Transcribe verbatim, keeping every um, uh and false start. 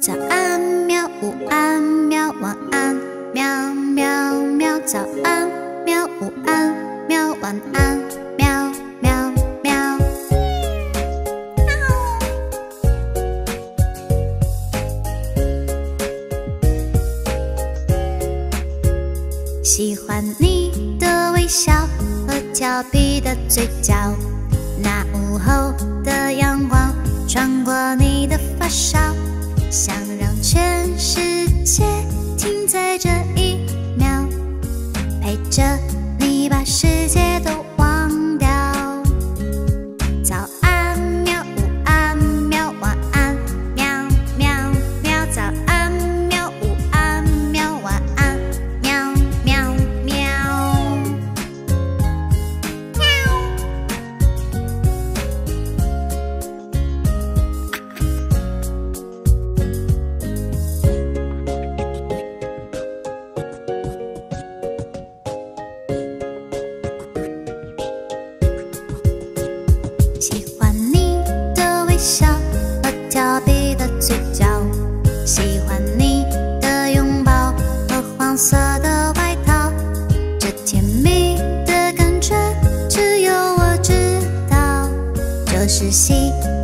早安喵，午安喵，晚安喵喵喵，早安喵，午安喵，晚安喵喵喵。喜欢你的微笑和调皮的嘴角，那午后的阳光穿过你的发梢，想让全世界停在这一秒，陪着你把世界都忘掉。早安喵，午安喵，晚安喵喵喵，早安喵，午安喵，晚安喵喵喵。喜欢你的微笑和调皮的嘴角，喜欢你的拥抱和黄色的外套，这甜蜜的感觉只有我知道，这是喜